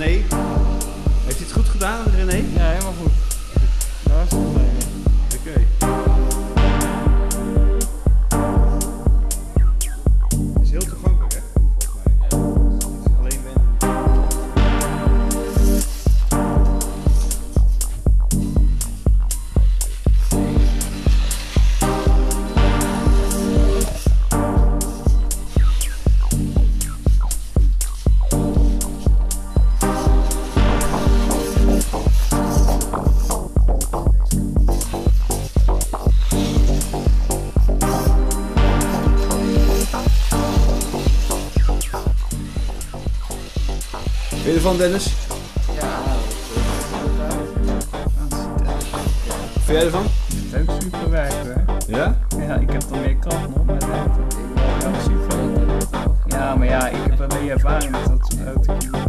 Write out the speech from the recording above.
René. Heeft hij het goed gedaan, René? Ja, helemaal goed. Daar is het mee. Oké. Het is heel toegankelijk, hè? Volgens mij. Het is alleen wennen. Wat vind je ervan, Dennis? Ja, Wat vind jij ervan? het is ook super werken, hè? Ja? Ja, ik heb dan meer kracht nog, maar het werkt ook super. Ja, maar ja, ik heb wel meer ervaring met dat soort auto's.